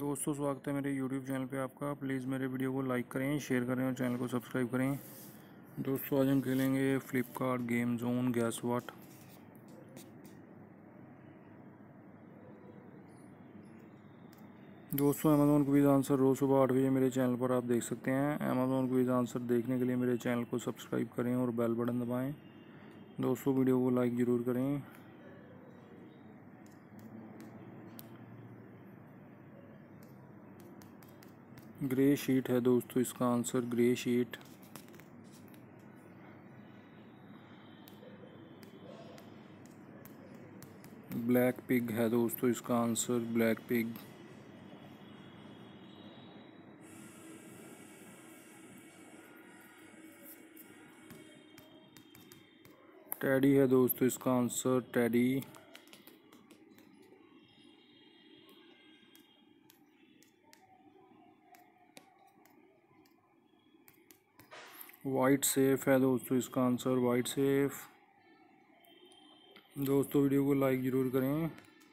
दोस्तों स्वागत है मेरे YouTube चैनल पे आपका। प्लीज़ मेरे वीडियो को लाइक करें, शेयर करें और चैनल को सब्सक्राइब करें। दोस्तों आज हम खेलेंगे Flipkart game zone guess what. दोस्तों अमेज़ॉन क्विज आंसर रोज़ सुबह 8 बजे मेरे चैनल पर आप देख सकते हैं। अमेज़ॉन क्विज आंसर देखने के लिए मेरे चैनल को सब्सक्राइब करें और बेल बटन दबाएँ। दोस्तों वीडियो को लाइक ज़रूर करें। ग्रे शीट है दोस्तों इसका answer, grey sheet. Black pig है दोस्तों इसका आंसर, ब्लैक पिग। टैडी है दोस्तों इसका आंसर, टैडी। वाइट सेफ है दोस्तों इसका आंसर, वाइट सेफ। दोस्तों वीडियो को लाइक ज़रूर करें।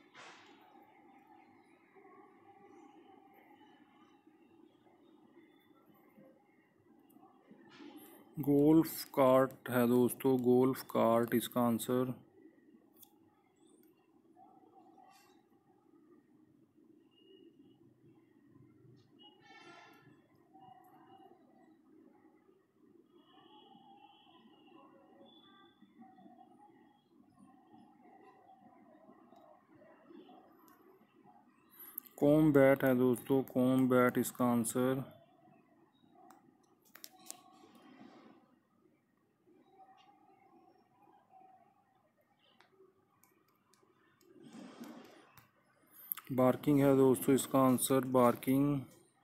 गोल्फ कार्ट है दोस्तों, गोल्फ कार्ट इसका आंसर। कॉम्बैट है दोस्तों, कॉम्बैट इसका आंसर। बार्किंग है दोस्तों इसका आंसर, बार्किंग।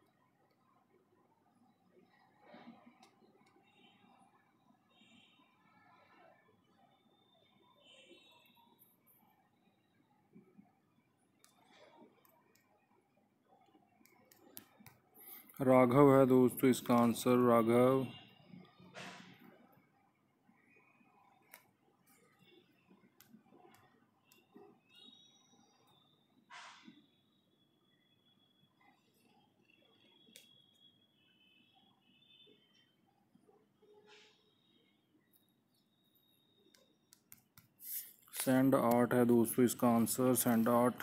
राघव है दोस्तों इसका आंसर, राघव। सैंड आर्ट है दोस्तों इसका आंसर, सैंड आर्ट।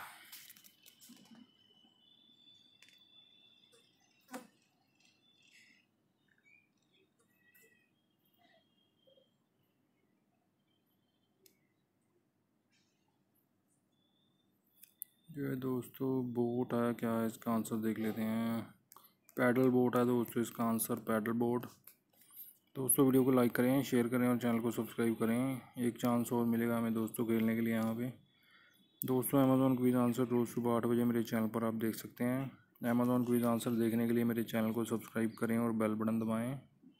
जो है दोस्तों बोट है, क्या है इसका आंसर देख लेते हैं। पैडल बोट है दोस्तों इसका आंसर, पैडल बोट। दोस्तों वीडियो को लाइक करें, शेयर करें और चैनल को सब्सक्राइब करें। एक चांस और मिलेगा हमें दोस्तों खेलने के लिए यहाँ पे। दोस्तों अमेज़ॉन क्विज आंसर रोज़ सुबह 8 बजे मेरे चैनल पर आप देख सकते हैं। अमेज़ॉन क्विज आंसर देखने के लिए मेरे चैनल को सब्सक्राइब करें और बेल बटन दबाएँ।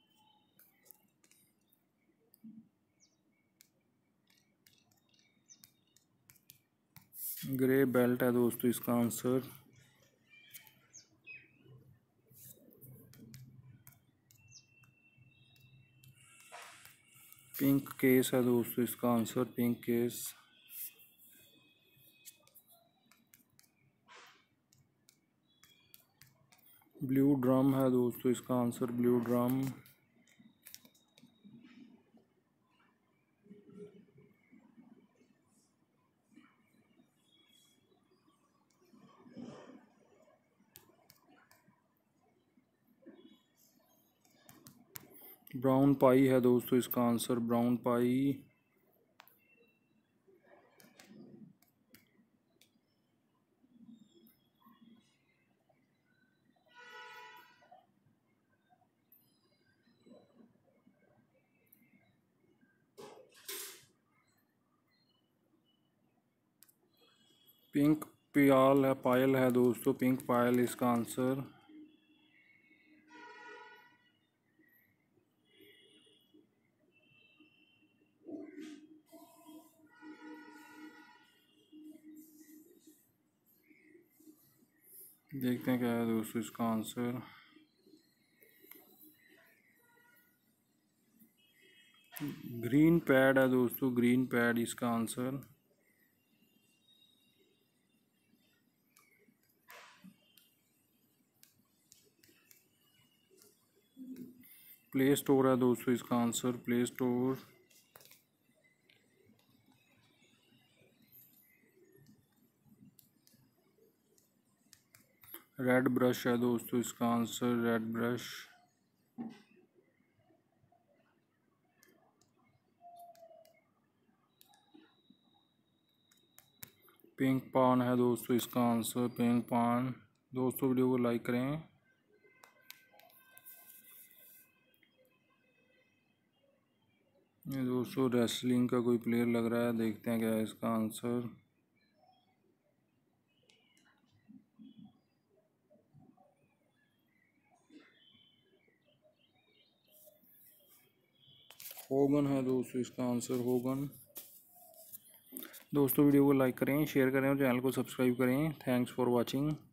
ग्रे बेल्ट है दोस्तों इसका आंसर। पिंक केस है दोस्तों इसका answer, pink case. Blue drum है दोस्तों इसका answer, blue drum. Brown pie है दोस्तों इसका आंसर, ब्राउन पाई। पिंक पियाल है, पायल है दोस्तों, पिंक पायल इसका आंसर। देखते हैं क्या है दोस्तों इसका आंसर। ग्रीन पैड है दोस्तों, ग्रीन पैड इसका आंसर। प्ले स्टोर है दोस्तों इसका answer, Play Store. Red brush है दोस्तों इसका आंसर, रेड ब्रश। पिंक पान है दोस्तों इसका आंसर, पिंक पान। दोस्तों वीडियो को लाइक करें। ये दोस्तों रेसलिंग का कोई प्लेयर लग रहा है, देखते हैं क्या है इसका आंसर। होगन है दोस्तों इसका आंसर, होगन। दोस्तों वीडियो को लाइक करें, शेयर करें और चैनल को सब्सक्राइब करें। Thanks for watching.